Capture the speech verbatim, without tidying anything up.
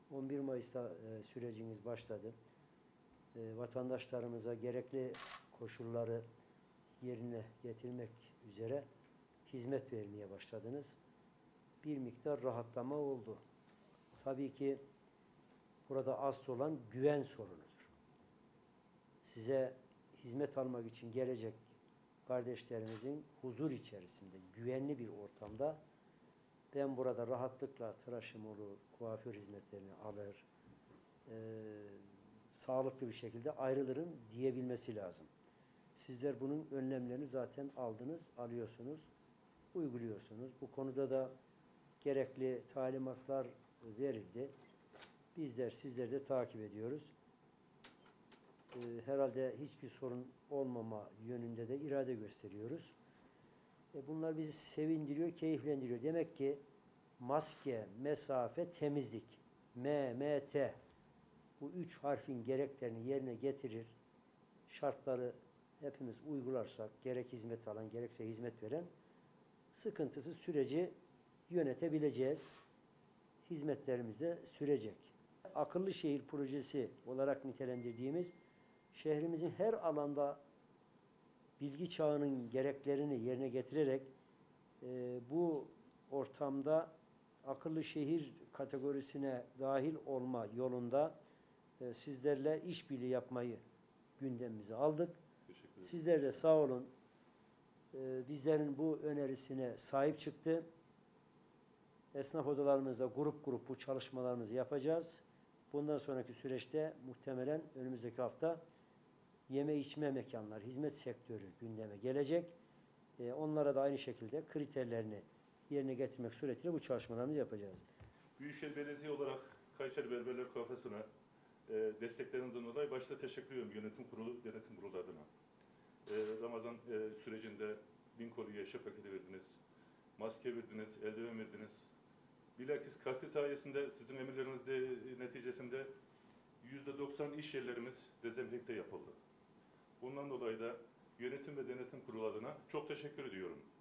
on bir Mayıs'ta e, süreciniz başladı. E, vatandaşlarımıza gerekli koşulları yerine getirmek üzere hizmet vermeye başladınız. Bir miktar rahatlama oldu. Tabii ki burada asıl olan güven sorunudur. Size hizmet almak için gelecek kardeşlerimizin huzur içerisinde, güvenli bir ortamda ben burada rahatlıkla tıraşım olur, kuaför hizmetlerini alır, e, sağlıklı bir şekilde ayrılırım diyebilmesi lazım. Sizler bunun önlemlerini zaten aldınız, alıyorsunuz, uyguluyorsunuz. Bu konuda da gerekli talimatlar verildi. Bizler, sizler de takip ediyoruz. Ee, herhalde hiçbir sorun olmama yönünde de irade gösteriyoruz. E, bunlar bizi sevindiriyor, keyiflendiriyor. Demek ki maske, mesafe, temizlik, M M T bu üç harfin gereklerini yerine getirir, şartları hepimiz uygularsak, gerek hizmet alan, gerekse hizmet veren sıkıntısız süreci yönetebileceğiz. Hizmetlerimiz de sürecek. Akıllı şehir projesi olarak nitelendirdiğimiz şehrimizin her alanda bilgi çağının gereklerini yerine getirerek e, bu ortamda akıllı şehir kategorisine dahil olma yolunda e, sizlerle işbirliği yapmayı gündemimize aldık. Sizler de sağ olun. E, bizlerin bu önerisine sahip çıktı. Esnaf odalarımızda grup grup bu çalışmalarımızı yapacağız. Bundan sonraki süreçte muhtemelen önümüzdeki hafta yeme içme mekanlar, hizmet sektörü gündeme gelecek. Ee, onlara da aynı şekilde kriterlerini yerine getirmek suretiyle bu çalışmalarımızı yapacağız. Büyükşehir Belediyesi olarak Kayseri Berberler Kafası'na e, desteklerinden dolayı başta teşekkür ediyorum yönetim kurulu, yönetim kurulu adına. E, Ramazan e, sürecinde bin koliye şef paketi verdiniz, maske verdiniz, eldiven verdiniz. Bilakis kaskı sayesinde sizin emirlerinizde neticesinde yüzde doksan iş yerlerimiz dezenfekte yapıldı. Bundan dolayı da yönetim ve denetim kurulu adına çok teşekkür ediyorum.